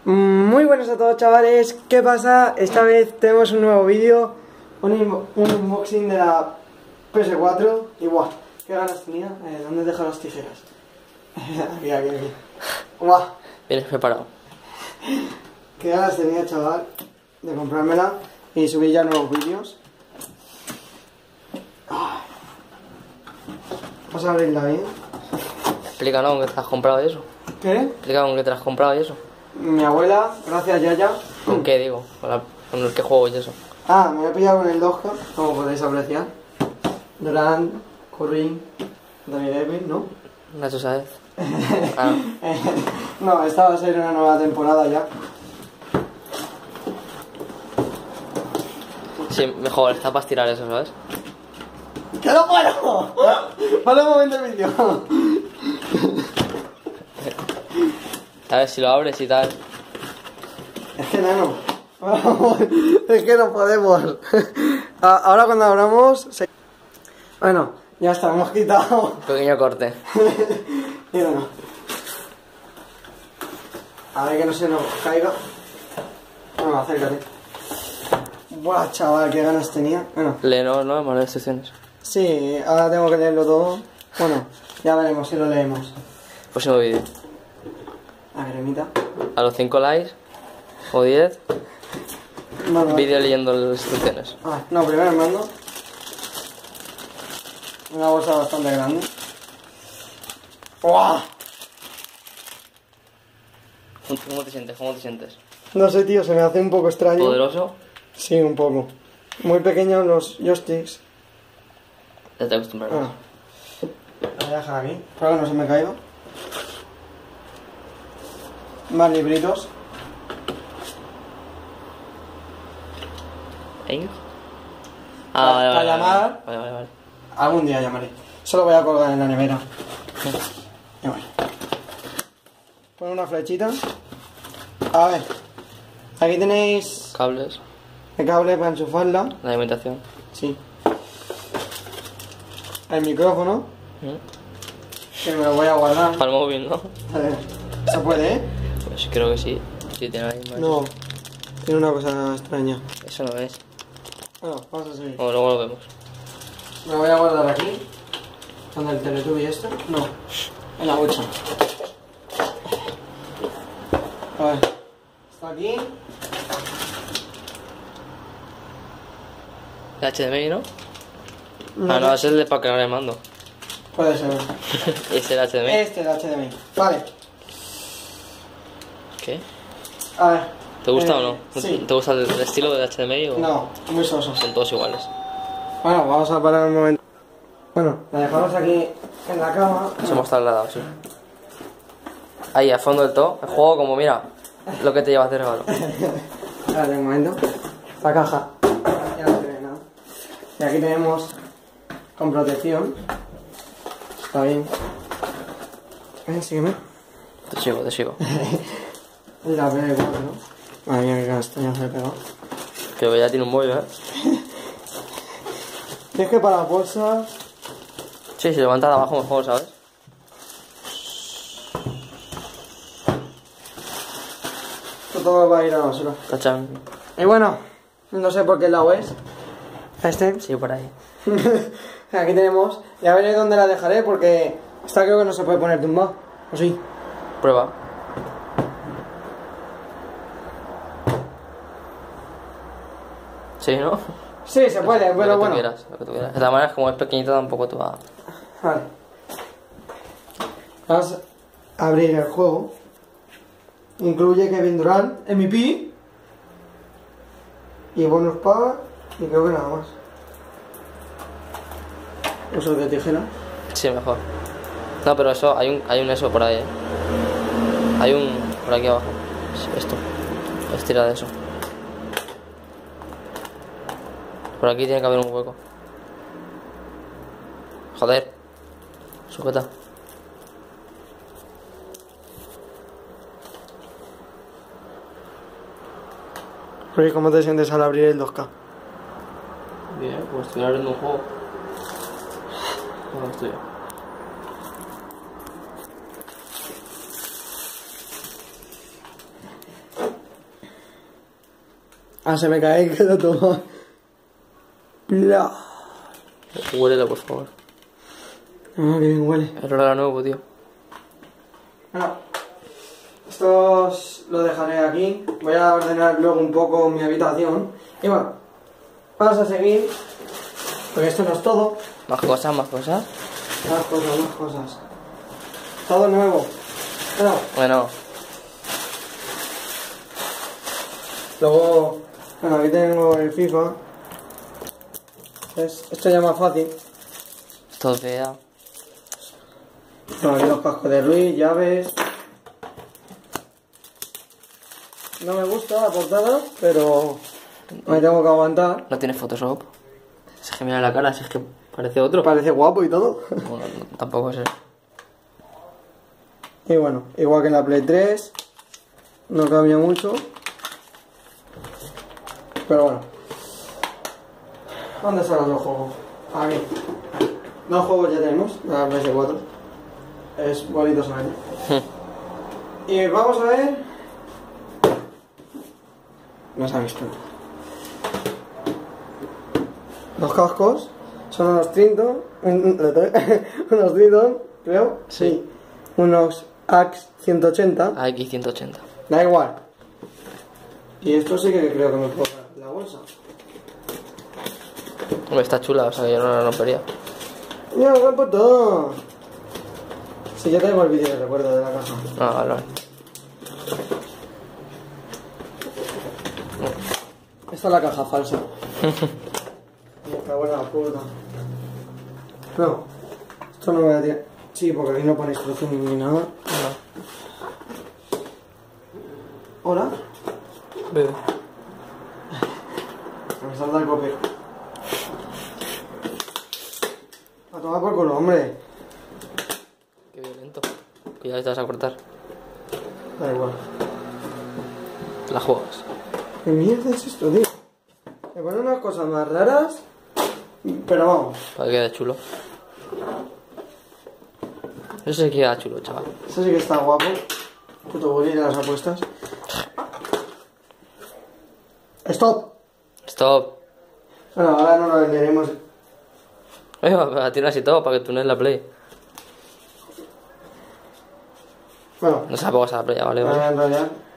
Muy buenos a todos, chavales. ¿Qué pasa? Esta vez tenemos un nuevo vídeo, un unboxing de la PS4. Y guau, qué ganas tenía. ¿Dónde he dejado las tijeras? Aquí. Guau. Vienes preparado. Qué ganas tenía, chaval, de comprármela y subir ya nuevos vídeos. Vamos a abrirla bien. Explícanos con qué te has comprado y eso. ¿Qué? Explícanos con qué te has comprado y eso. Mi abuela, gracias Yaya. ¿Con qué digo? Con el que juego y eso. Me he pillado con el 2K, como podéis apreciar. Durant, Curry, Dani Devin, ¿no? Nacho Sáez. No, esta va a ser una nueva temporada ya. Sí, mejor, está para estirar eso, ¿sabes? ¡Que no puedo! Vale, un momento el vídeo. A ver si lo abres y tal. Es que no. Es que no podemos. Ahora cuando abramos... Bueno, ya está, hemos quitado. Pequeño corte. Y bueno. A ver que no se nos caiga. Bueno, acércate. Buah, chaval, qué ganas tenía. Bueno. Léenos, ¿no? Más instrucciones. Sí, ahora tengo que leerlo todo. Bueno, ya veremos si lo leemos. Próximo vídeo. A ver, emita. A los 5 likes o 10, Mando. vídeo leyendo las instrucciones. No, primero el mando. Una bolsa bastante grande. ¡Buah! ¿Cómo te sientes? ¿Cómo te sientes? No sé, tío, se me hace un poco extraño. ¿Poderoso? Sí, un poco. Muy pequeños los joysticks. Ya te acostumbrarás. Lo voy a dejar aquí, para que no se me caiga. Más libritos. ¿Eh? Para llamar. Vale. Algún día llamaré. Eso lo voy a colgar en la nevera. Y bueno. Pon una flechita. A ver. Aquí tenéis Cables, el cable para enchufarla. la alimentación. Sí. El micrófono. Que me lo voy a guardar. Para el móvil, ¿no? ¿Se puede, eh? Pues creo que sí. Sí, tiene ahí más. No. Tiene una cosa extraña. Eso no es. Bueno, vamos a seguir. O luego lo vemos. Me lo voy a guardar aquí. ¿Dónde el Teletubby este? No. En la bolsa. A ver. Está aquí. El HDMI, ¿no? No, ese es el de para cargar el mando. Puede ser. Es el HDMI. Este es el HDMI. Vale. ¿Qué? A ver. ¿Te gusta o no? Sí. ¿Te gusta el estilo del HDMI o No, muy sosos. son todos iguales? Bueno, vamos a parar un momento. Bueno, la dejamos aquí en la cama. Nos hemos trasladado, sí. Ahí, a fondo del todo. El juego, como mira, lo que te llevas de regalo. Espérate un momento. La caja. Ya no tiene nada. Y aquí tenemos con protección. Está bien. Sígueme. Te sigo. Y la Play 4, ¿no? Madre mía, qué castañas me he pegado. Que ya tiene un bollo, ¿eh? Y es que para las bolsas... Sí, si levanta de abajo mejor, ¿sabes? Esto todo va a ir a la basura. Tachan. Y bueno, no sé por qué lado es. Este. Sí, por ahí. Aquí tenemos. Ya veréis dónde la dejaré porque esta creo que no se puede poner tumbado. ¿O sí? Prueba. Sí, ¿no? Sí, se puede, pero bueno. Lo que tú quieras. De todas maneras, como es pequeñito, tampoco te va... Vale. Vamos a abrir el juego. Incluye Kevin Durant, MVP y bonus paga y creo que nada más. Uso de tijera. Sí, mejor. No, pero eso, hay un eso por ahí, ¿eh? Hay un... por aquí abajo. Esto. Estira de eso. Por aquí tiene que haber un hueco. Joder. Sujeta. Oye, ¿cómo te sientes al abrir el 2K? Bien, pues estoy abriendo un juego. No, estoy. Ah, se me cae que lo toma. Bla. Huélelo, por favor. Ah, qué bien huele. El olor a nuevo, tío. Bueno, esto lo dejaré aquí. Voy a ordenar luego un poco mi habitación. Y bueno, vamos a seguir. Porque esto no es todo. Más cosas, más cosas. Más cosas, más cosas. Todo nuevo. Bueno, Luego, bueno, aquí tengo el FIFA. Esto ya más fácil. esto es fea. Bueno, aquí los cascos de Ruiz, llaves. No me gusta la portada, pero me tengo que aguantar. No tiene Photoshop. Si es que mira la cara, si es que parece otro. Parece guapo y todo. Bueno, tampoco sé. Y bueno, igual que en la Play 3, no cambia mucho. Pero bueno. ¿Dónde están los juegos? Aquí. Dos juegos ya tenemos, la PS4. Es bonito saber. Y vamos a ver. No se ha visto. Los cascos son unos Trinton. Unos Trinton, creo. Sí. Unos Axe 180. Aquí 180. Da igual. Y esto sí que creo que me puedo dar la bolsa. Hombre, está chula, o sea que yo no la rompería. ¡Mira, qué puto! Si yo tengo el vídeo de recuerdo de la caja. No, vale, vale. Esta es la caja falsa. Está buena la puta. No, esto no me voy a tirar. Sí, porque aquí no pone instrucción ni nada. No. ¿Hola? Bebe. Me salta el copio. A tomar por culo, hombre. Qué violento. Que ya te vas a cortar. Da igual. La juegas. ¿Qué mierda es esto, tío? Me ponen unas cosas más raras. Pero vamos. Para que quede chulo. Eso sí que queda chulo, chaval. Eso sí que está guapo. Puto boli de las apuestas. ¡Stop! Stop. Bueno, ahora no lo venderemos. Oye, la tiras y todo para que tunes la play. Bueno, No se la pongas a la play, ya, vale, voy vale. a enrollar.